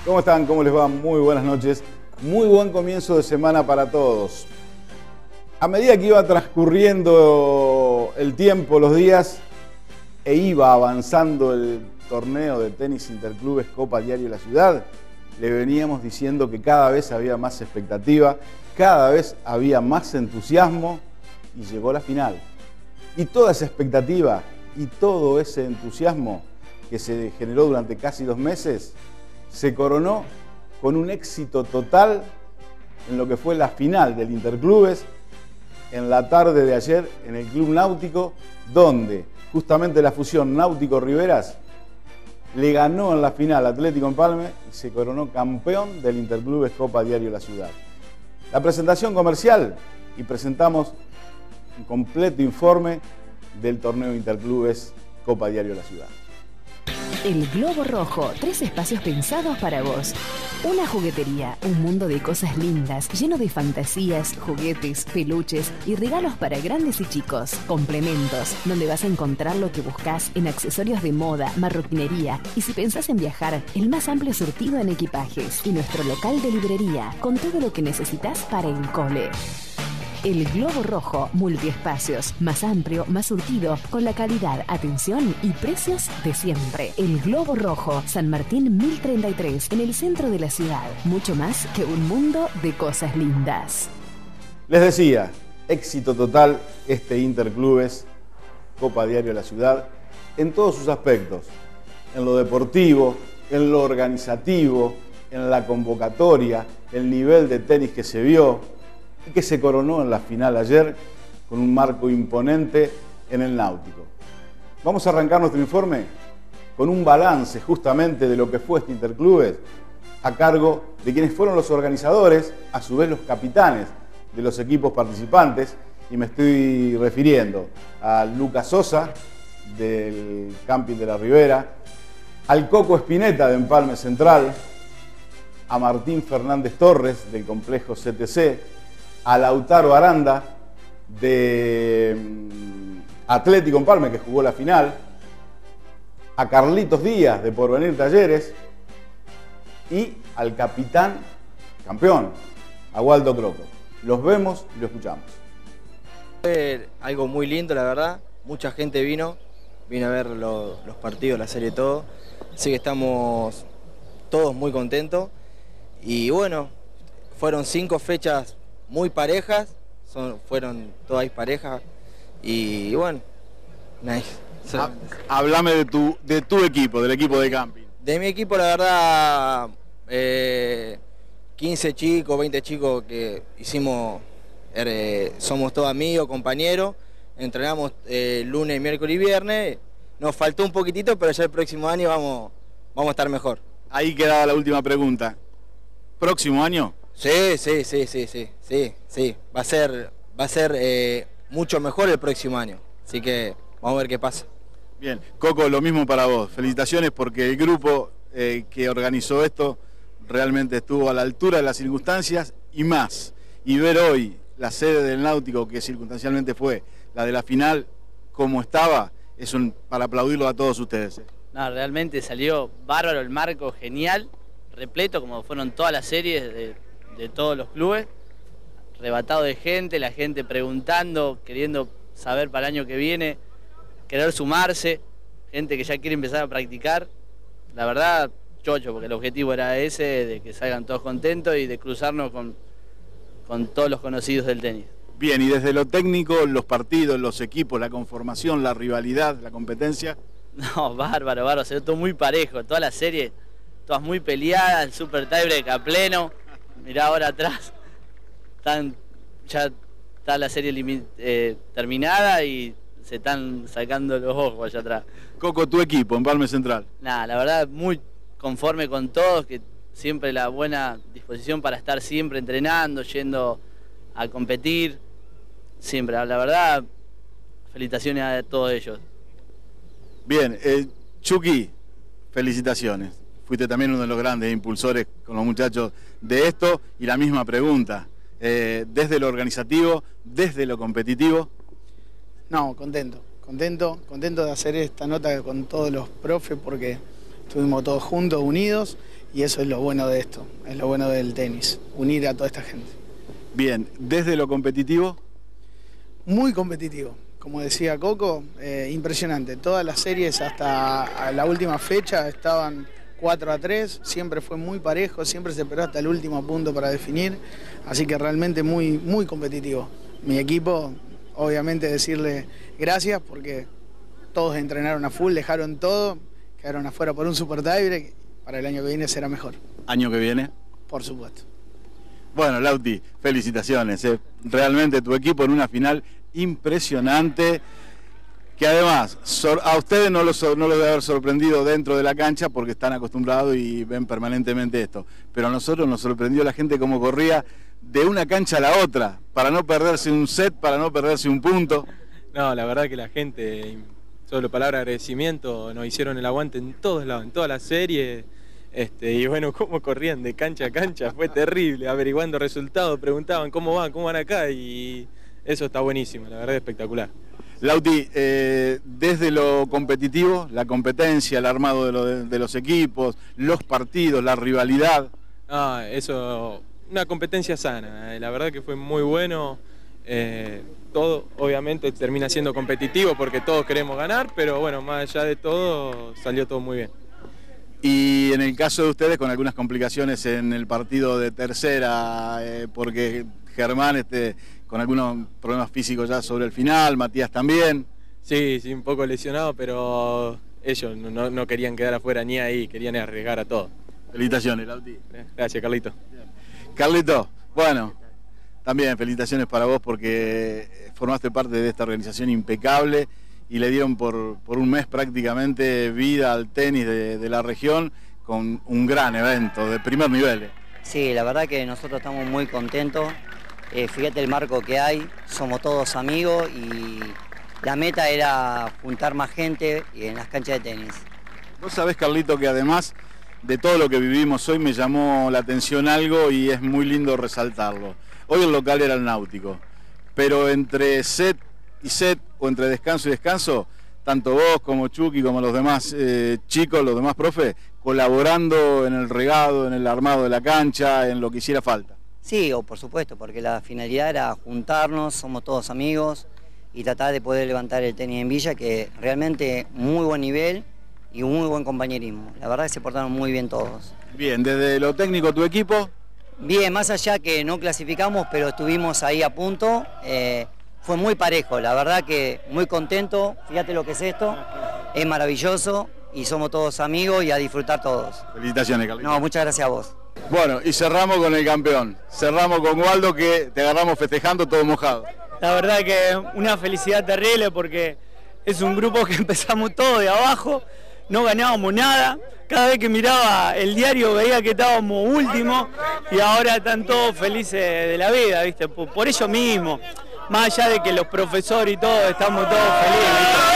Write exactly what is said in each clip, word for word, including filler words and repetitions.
¿Cómo están? ¿Cómo les va? Muy buenas noches. Muy buen comienzo de semana para todos. A medida que iba transcurriendo el tiempo, los días, e iba avanzando el torneo de tenis interclubes Copa Diario La Ciudad, le veníamos diciendo que cada vez había más expectativa, cada vez había más entusiasmo y llegó la final. Y toda esa expectativa y todo ese entusiasmo que se generó durante casi dos meses se coronó con un éxito total en lo que fue la final del Interclubes en la tarde de ayer en el Club Náutico, donde justamente la fusión Náutico-Riveras le ganó en la final Atlético Empalme y se coronó campeón del Interclubes Copa Diario La Ciudad. La presentación comercial y presentamos un completo informe del torneo Interclubes Copa Diario La Ciudad. El Globo Rojo, tres espacios pensados para vos. Una juguetería, un mundo de cosas lindas, lleno de fantasías, juguetes, peluches y regalos para grandes y chicos. Complementos, donde vas a encontrar lo que buscas en accesorios de moda, marroquinería y si pensás en viajar, el más amplio surtido en equipajes. Y nuestro local de librería, con todo lo que necesitas para el cole. El Globo Rojo, multiespacios, más amplio, más surtido, con la calidad, atención y precios de siempre. El Globo Rojo, San Martín mil treinta y tres, en el centro de la ciudad. Mucho más que un mundo de cosas lindas. Les decía, éxito total este Interclubes Copa Diario La Ciudad en todos sus aspectos, en lo deportivo, en lo organizativo, en la convocatoria, el nivel de tenis que se vio y que se coronó en la final ayer con un marco imponente en el Náutico. Vamos a arrancar nuestro informe con un balance justamente de lo que fue este Interclubes a cargo de quienes fueron los organizadores, a su vez los capitanes de los equipos participantes, y me estoy refiriendo a Lucas Sosa del Camping de la Ribera, al Coco Espineta de Empalme Central, a Martín Fernández Torres del Complejo C T C, a Lautaro Aranda de Atlético Empalme, que jugó la final, a Carlitos Díaz de Porvenir Talleres y al capitán campeón, a Waldo Croco. Los vemos y lo escuchamos. Fue algo muy lindo, la verdad. Mucha gente vino, vino a ver lo, los partidos, la serie, todo. Así que estamos todos muy contentos. Y bueno, fueron cinco fechas muy parejas, son, fueron todas parejas y bueno, nice. Háblame de tu, de tu equipo, del equipo de camping. De mi equipo, la verdad, eh, quince chicos, veinte chicos que hicimos, eh, somos todos amigos, compañeros, entrenamos eh, lunes, miércoles y viernes, nos faltó un poquitito, pero ya el próximo año vamos, vamos a estar mejor. Ahí quedaba la última pregunta. ¿Próximo año? Sí, sí, sí, sí, sí, sí, sí. Va a ser, va a ser eh, mucho mejor el próximo año. Así que vamos a ver qué pasa. Bien, Coco, lo mismo para vos. Felicitaciones porque el grupo eh, que organizó esto realmente estuvo a la altura de las circunstancias y más. Y ver hoy la sede del Náutico, que circunstancialmente fue la de la final, como estaba, es un, para aplaudirlo a todos ustedes. ¿eh? No, realmente salió bárbaro el marco, genial, repleto como fueron todas las series de... de todos los clubes, rebatado de gente, la gente preguntando, queriendo saber para el año que viene, querer sumarse, gente que ya quiere empezar a practicar. La verdad, chocho, porque el objetivo era ese, de que salgan todos contentos y de cruzarnos con, con todos los conocidos del tenis. Bien, y desde lo técnico, los partidos, los equipos, la conformación, la rivalidad, la competencia. No, bárbaro, bárbaro, se ve todo muy parejo, todas las series, todas muy peleadas, el super tiebreak a pleno. Mirá ahora atrás, están, ya está la serie eh, terminada y se están sacando los ojos allá atrás. Coco, tu equipo, Empalme Central. Nada, la verdad muy conforme con todos, que siempre la buena disposición para estar siempre entrenando, yendo a competir, siempre, la verdad, felicitaciones a todos ellos. Bien, eh, Chucky, felicitaciones. Fuiste también uno de los grandes impulsores con los muchachos de esto y la misma pregunta, eh, desde lo organizativo, desde lo competitivo. No, contento, contento, contento de hacer esta nota con todos los profes porque estuvimos todos juntos, unidos y eso es lo bueno de esto, es lo bueno del tenis, unir a toda esta gente. Bien, desde lo competitivo. Muy competitivo, como decía Coco, eh, impresionante. Todas las series hasta la última fecha estaban cuatro a tres, siempre fue muy parejo, siempre se esperó hasta el último punto para definir, así que realmente muy, muy competitivo. Mi equipo, obviamente decirle gracias porque todos entrenaron a full, dejaron todo, quedaron afuera por un super tiebreak, para el año que viene será mejor. ¿Año que viene? Por supuesto. Bueno, Lauti, felicitaciones. Eh. Realmente tu equipo en una final impresionante, que además a ustedes no los, no los debe haber sorprendido dentro de la cancha porque están acostumbrados y ven permanentemente esto. Pero a nosotros nos sorprendió la gente cómo corría de una cancha a la otra, para no perderse un set, para no perderse un punto. No, la verdad que la gente, solo palabra de agradecimiento, nos hicieron el aguante en todos lados, en toda la serie. Este, y bueno, cómo corrían de cancha a cancha, fue terrible, averiguando resultados, preguntaban cómo van, cómo van acá, y eso está buenísimo, la verdad espectacular. Lauti, eh, desde lo competitivo, la competencia, el armado de, lo de, de los equipos, los partidos, la rivalidad. Ah, eso, una competencia sana, eh, la verdad que fue muy bueno. Eh, todo obviamente termina siendo competitivo porque todos queremos ganar, pero bueno, más allá de todo, salió todo muy bien. Y en el caso de ustedes, con algunas complicaciones en el partido de tercera, eh, porque Germán este, con algunos problemas físicos ya sobre el final, Matías también. Sí, sí, un poco lesionado, pero ellos no, no querían quedar afuera ni ahí, querían arriesgar a todo. Felicitaciones, Lauti. Gracias, Carlito. Carlito, bueno, también felicitaciones para vos porque formaste parte de esta organización impecable y le dieron por, por un mes prácticamente vida al tenis de, de la región con un gran evento de primer nivel. Sí, la verdad que nosotros estamos muy contentos. Eh, fíjate el marco que hay, somos todos amigos y la meta era juntar más gente en las canchas de tenis. Vos sabés, Carlito, que además de todo lo que vivimos hoy me llamó la atención algo y es muy lindo resaltarlo. Hoy el local era el Náutico, pero entre set y set o entre descanso y descanso, tanto vos como Chucky como los demás eh, chicos, los demás profes, colaborando en el regado, en el armado de la cancha, en lo que hiciera falta. Sí, o por supuesto, porque la finalidad era juntarnos, somos todos amigos y tratar de poder levantar el tenis en Villa, que realmente muy buen nivel y un muy buen compañerismo. La verdad que se portaron muy bien todos. Bien, desde lo técnico, ¿tu equipo? Bien, más allá que no clasificamos, pero estuvimos ahí a punto. Eh, fue muy parejo, la verdad que muy contento. Fíjate lo que es esto, es maravilloso y somos todos amigos y a disfrutar todos. Felicitaciones, Carlito. No, muchas gracias a vos. Bueno, y cerramos con el campeón. Cerramos con Waldo, que te agarramos festejando todo mojado. La verdad que una felicidad terrible porque es un grupo que empezamos todo de abajo, no ganábamos nada. Cada vez que miraba el diario veía que estábamos últimos y ahora están todos felices de la vida, ¿viste? Por, por ello mismo, más allá de que los profesores y todo, estamos todos felices,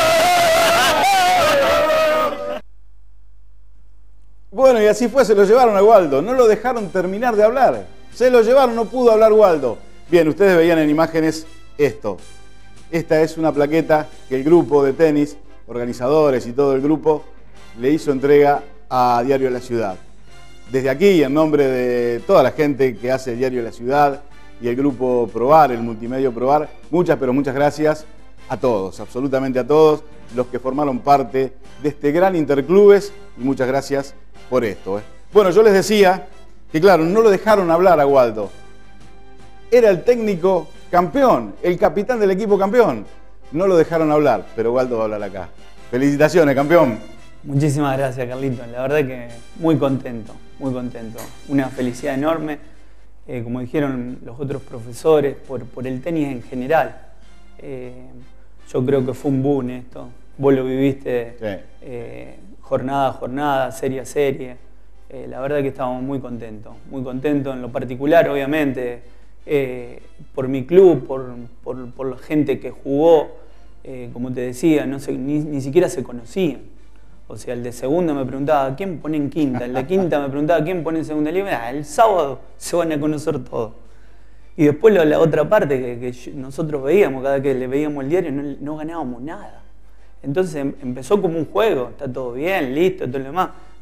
¿viste? Bueno, y así fue, se lo llevaron a Waldo, no lo dejaron terminar de hablar. Se lo llevaron, no pudo hablar Waldo. Bien, ustedes veían en imágenes esto. Esta es una plaqueta que el grupo de tenis, organizadores y todo el grupo, le hizo entrega a Diario de la Ciudad. Desde aquí, en nombre de toda la gente que hace Diario de la Ciudad y el grupo Probar, el multimedio Probar, muchas pero muchas gracias a todos, absolutamente a todos los que formaron parte de este gran Interclubes y muchas gracias por esto. ¿eh? Bueno, yo les decía que claro, no lo dejaron hablar a Waldo. Era el técnico campeón, el capitán del equipo campeón. No lo dejaron hablar, pero Waldo va a hablar acá. Felicitaciones, campeón. Muchísimas gracias, Carlito. La verdad que muy contento, muy contento. Una felicidad enorme, eh, como dijeron los otros profesores, por, por el tenis en general. Eh, yo creo que fue un boom esto. Vos lo viviste sí. eh, jornada a jornada, serie a serie. Eh, la verdad que estábamos muy contentos, muy contentos en lo particular, obviamente, eh, por mi club, por, por, por la gente que jugó. Eh, como te decía, no se, ni, ni siquiera se conocían. O sea, el de segunda me preguntaba, ¿quién pone en quinta? El de quinta me preguntaba, ¿quién pone en segunda? Y ah, el sábado se van a conocer todos. Y después la, la otra parte que, que yo, nosotros veíamos, cada vez que le veíamos el diario, no, no ganábamos nada. Entonces empezó como un juego, está todo bien, listo, todo lo demás.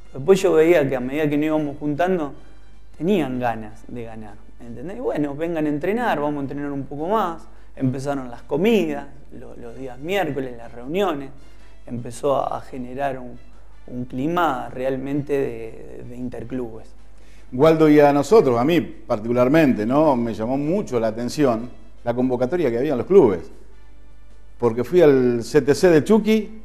Después yo veía que a medida que nos íbamos juntando, tenían ganas de ganar, ¿entendés? Y bueno, vengan a entrenar, vamos a entrenar un poco más. Empezaron las comidas, los, los días miércoles, las reuniones. Empezó a, a generar un, un clima realmente de, de interclubes. Waldo, y a nosotros, a mí particularmente, ¿no? Me llamó mucho la atención la convocatoria que había en los clubes. Porque fui al C T C de Chucky,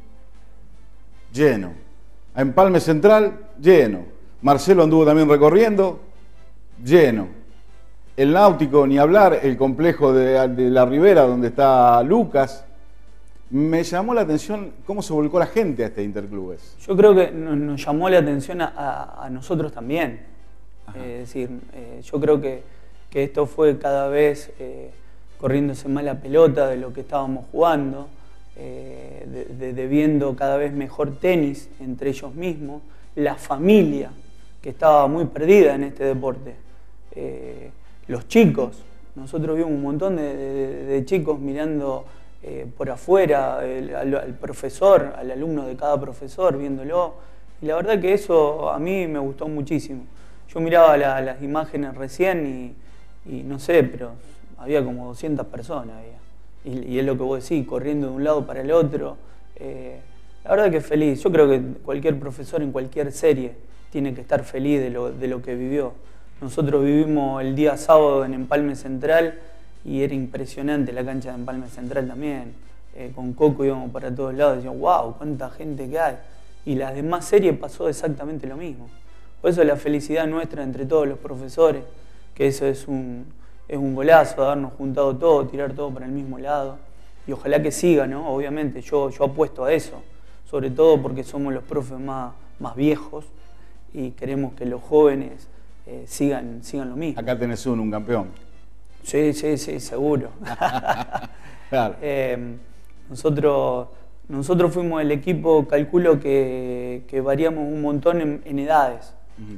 lleno. A Empalme Central, lleno. Marcelo anduvo también recorriendo, lleno. El Náutico, ni hablar, el complejo de, de la Ribera, donde está Lucas. Me llamó la atención cómo se volcó la gente a este Interclubes. Yo creo que nos, nos llamó la atención a, a, a nosotros también. Eh, es decir, eh, yo creo que, que esto fue cada vez eh, corriéndose más la pelota de lo que estábamos jugando, eh, de, de, de viendo cada vez mejor tenis entre ellos mismos, la familia que estaba muy perdida en este deporte, eh, los chicos, nosotros vimos un montón de, de, de chicos mirando eh, por afuera, el, al, al profesor, al alumno de cada profesor, viéndolo, y la verdad que eso a mí me gustó muchísimo. Yo miraba la, las imágenes recién y, y no sé, pero había como doscientas personas. Había. Y, y es lo que vos decís, corriendo de un lado para el otro. Eh, la verdad que feliz. Yo creo que cualquier profesor en cualquier serie tiene que estar feliz de lo, de lo que vivió. Nosotros vivimos el día sábado en Empalme Central y era impresionante la cancha de Empalme Central también. Eh, con Coco íbamos para todos lados y decíamos, wow, cuánta gente que hay. Y las demás series pasó exactamente lo mismo. Por eso la felicidad nuestra entre todos los profesores, que eso es un, es un golazo, habernos juntado todo, tirar todo para el mismo lado. Y ojalá que siga, ¿no? Obviamente, yo, yo apuesto a eso, sobre todo porque somos los profes más, más viejos y queremos que los jóvenes eh, sigan, sigan lo mismo. Acá tenés uno, un campeón. Sí, sí, sí, seguro. Claro. eh, nosotros, nosotros fuimos el equipo, calculo que, que variamos un montón en, en edades.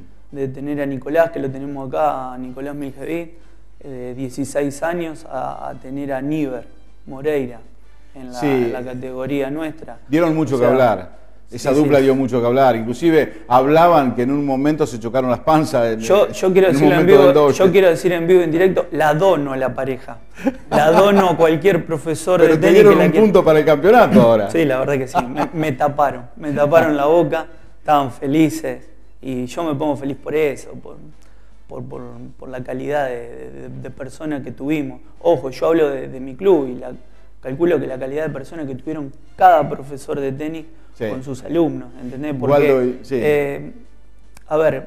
De tener a Nicolás, que lo tenemos acá, a Nicolás Miljevic, de dieciséis años, a, a tener a Níver Moreira en la, sí, en la categoría nuestra. Dieron mucho o sea, que hablar. Esa sí, dupla sí. dio mucho que hablar. Inclusive hablaban que en un momento se chocaron las panzas. En, yo, yo, quiero en decir en vivo, yo quiero decir en vivo, en directo, la dono a la pareja. La dono a cualquier profesor Pero de te tenis dieron que la un quiera. punto para el campeonato ahora. Sí, la verdad que sí. Me, me taparon. Me taparon la boca. Estaban felices. Y yo me pongo feliz por eso, por, por, por, por la calidad de, de, de persona que tuvimos. Ojo, yo hablo de, de mi club y la, calculo que la calidad de personas que tuvieron cada profesor de tenis sí. con sus alumnos, ¿entendés? Porque, Waldo, sí. eh, a ver,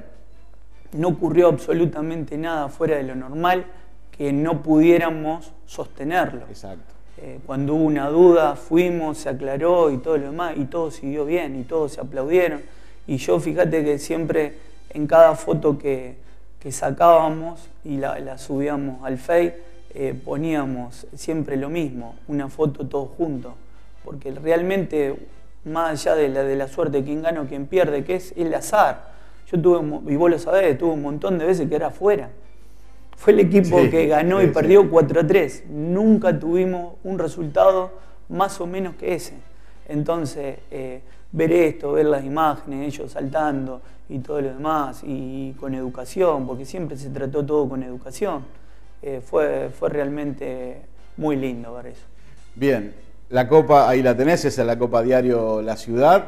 no ocurrió absolutamente nada fuera de lo normal que no pudiéramos sostenerlo. Exacto. Eh, cuando hubo una duda, fuimos, se aclaró y todo lo demás, y todo siguió bien, y todos se aplaudieron. Y yo, fíjate que siempre en cada foto que, que sacábamos y la, la subíamos al Face, eh, poníamos siempre lo mismo, una foto todos juntos. Porque realmente, más allá de la, de la suerte de quién gana o quién pierde, que es el azar. Yo tuve, y vos lo sabés, tuve un montón de veces que era afuera. Fue el equipo sí, que ganó sí, y perdió sí. cuatro a tres. Nunca tuvimos un resultado más o menos que ese. Entonces, eh, ver esto, ver las imágenes, ellos saltando y todo lo demás, y con educación, porque siempre se trató todo con educación, eh, fue, fue realmente muy lindo ver eso. Bien, la Copa, ahí la tenés, esa es la Copa Diario La Ciudad,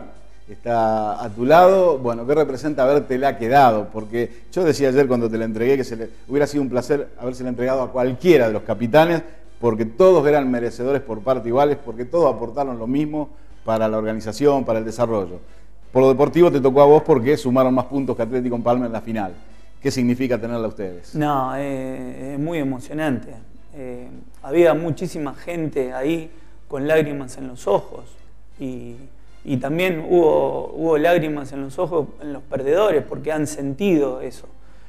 está a tu lado. Bueno, ¿qué representa habértela quedado? Porque yo decía ayer cuando te la entregué que se le, hubiera sido un placer habérsela entregado a cualquiera de los capitanes, porque todos eran merecedores por parte iguales, porque todos aportaron lo mismo para la organización, para el desarrollo. Por lo deportivo te tocó a vos porque sumaron más puntos que Atlético Empalme en la final. ¿Qué significa tenerla a ustedes? No, eh, es muy emocionante. Eh, había muchísima gente ahí con lágrimas en los ojos y, y también hubo, hubo lágrimas en los ojos en los perdedores porque han sentido eso.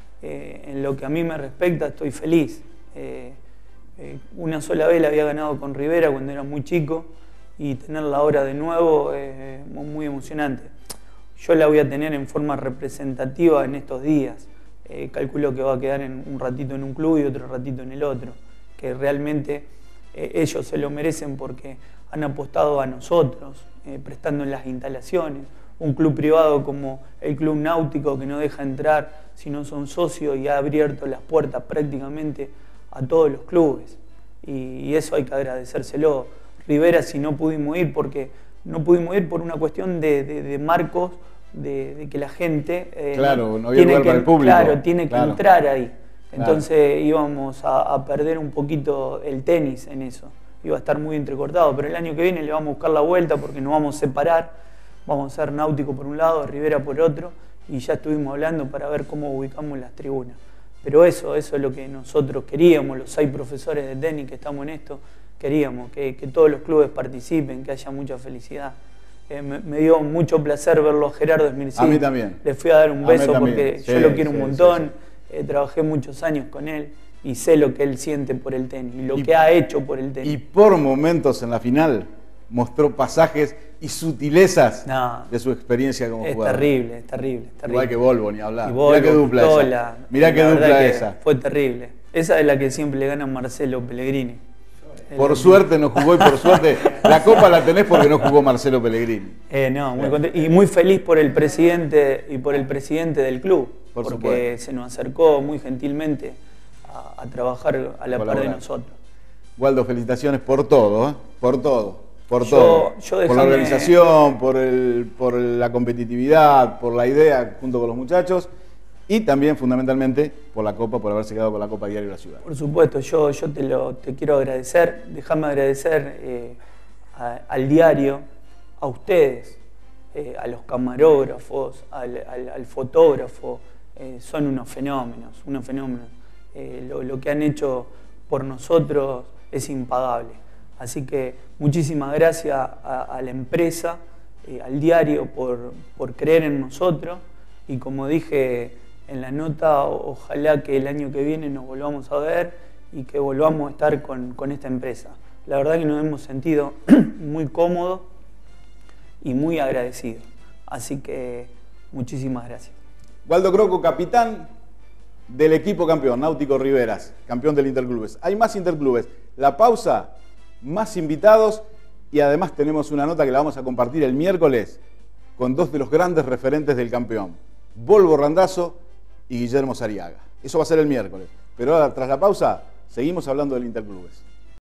Eh, en lo que a mí me respecta estoy feliz. Eh, eh, una sola vez la había ganado con Rivera cuando era muy chico, y tenerla ahora de nuevo es eh, muy emocionante. Yo la voy a tener en forma representativa en estos días. Eh, calculo que va a quedar en un ratito en un club y otro ratito en el otro. Que realmente eh, ellos se lo merecen porque han apostado a nosotros, eh, prestando las instalaciones, un club privado como el Club Náutico que no deja entrar si no son socios y ha abierto las puertas prácticamente a todos los clubes. Y, y eso hay que agradecérselo. Rivera, si no pudimos ir, porque no pudimos ir por una cuestión de, de, de marcos, de, de que la gente eh, claro, no había tiene lugar que, para el público. Claro, tiene claro. que entrar ahí. Entonces claro. íbamos a, a perder un poquito el tenis en eso. Iba a estar muy entrecortado, pero el año que viene le vamos a buscar la vuelta porque nos vamos a separar. Vamos a hacer Náutico por un lado, Rivera por otro, y ya estuvimos hablando para ver cómo ubicamos las tribunas. Pero eso, eso es lo que nosotros queríamos, los seis profesores de tenis que estamos en esto, queríamos que, que todos los clubes participen, que haya mucha felicidad. Eh, me, me dio mucho placer verlo a Gerardo Esmircín. A mí también. Le fui a dar un beso porque sí, yo lo quiero sí, un montón. Sí, sí. Eh, trabajé muchos años con él y sé lo que él siente por el tenis y lo y, que ha hecho por el tenis. Y por momentos en la final mostró pasajes y sutilezas no, de su experiencia como es jugador. Terrible, es terrible, es terrible. Igual que Volvo, ni hablar. Y Volvo, Mirá qué dupla Pistola, esa. Mirá qué dupla esa. Fue terrible. Esa es la que siempre le gana a Marcelo Pellegrini. Por El, suerte no jugó y por suerte la copa la tenés porque no jugó Marcelo Pellegrini. Eh, no, muy contento, y muy feliz por el presidente y por el presidente del club, por porque supuesto. Se nos acercó muy gentilmente a, a trabajar a la par de nosotros. Waldo, felicitaciones por todo, ¿eh? por todo, por yo, todo. Yo dejame... Por la organización, por, el, por la competitividad, por la idea junto con los muchachos. Y también, fundamentalmente, por la Copa, por haberse quedado con la Copa Diario de la Ciudad. Por supuesto, yo, yo te, lo, te quiero agradecer. Déjame agradecer eh, a, al diario, a ustedes, eh, a los camarógrafos, al, al, al fotógrafo. Eh, son unos fenómenos, unos fenómenos. Eh, lo, lo que han hecho por nosotros es impagable. Así que muchísimas gracias a, a la empresa, eh, al diario, por, por creer en nosotros. Y como dije en la nota, ojalá que el año que viene nos volvamos a ver y que volvamos a estar con, con esta empresa. La verdad que nos hemos sentido muy cómodos y muy agradecidos. Así que muchísimas gracias. Waldo Crocco, capitán del equipo campeón, Náutico Riveras, campeón del Interclubes. Hay más Interclubes. La pausa, más invitados y además tenemos una nota que la vamos a compartir el miércoles con dos de los grandes referentes del campeón, Volvo Randazzo y Guillermo Sariaga. Eso va a ser el miércoles. Pero ahora, tras la pausa, seguimos hablando del Interclubes.